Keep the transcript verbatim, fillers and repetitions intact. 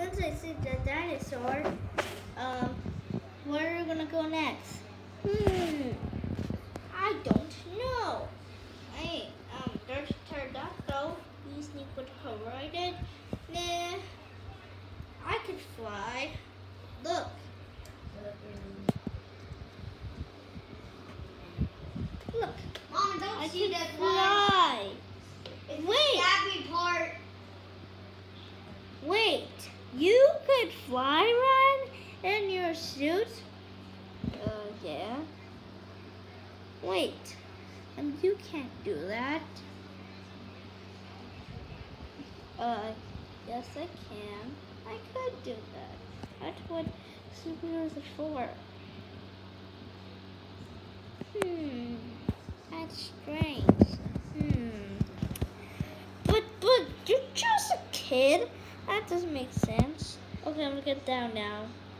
since I see the dinosaur, um, where are we gonna go next? Hmm, I don't know. Hey, um, there's a pterodactyl. You sneak with corroded. Nah, I could fly. Look. Look. Mom, don't I see can that fly. It's Wait. the happy part. Wait, you could fly, Ryan, in your suit? Uh, yeah. Wait, um, you can't do that. Uh, yes, I can. I could do that. That's what superheroes are for. Hmm, that's strange. Hmm. But, but, you're just a kid. That doesn't make sense. Okay, I'm gonna get down now.